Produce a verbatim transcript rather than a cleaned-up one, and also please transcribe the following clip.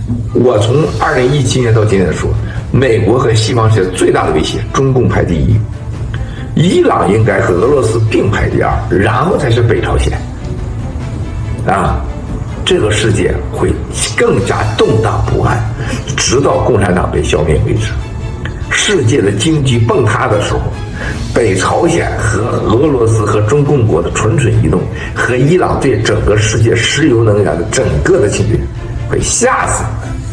我从二零一七年到今天说，美国和西方世界最大的威胁，中共排第一，伊朗应该和俄罗斯并排第二，然后才是北朝鲜。啊，这个世界会更加动荡不安，直到共产党被消灭为止。世界的经济崩塌的时候，北朝鲜和俄罗斯和中共国的蠢蠢欲动，和伊朗对整个世界石油能源的整个的侵略，会吓死你们。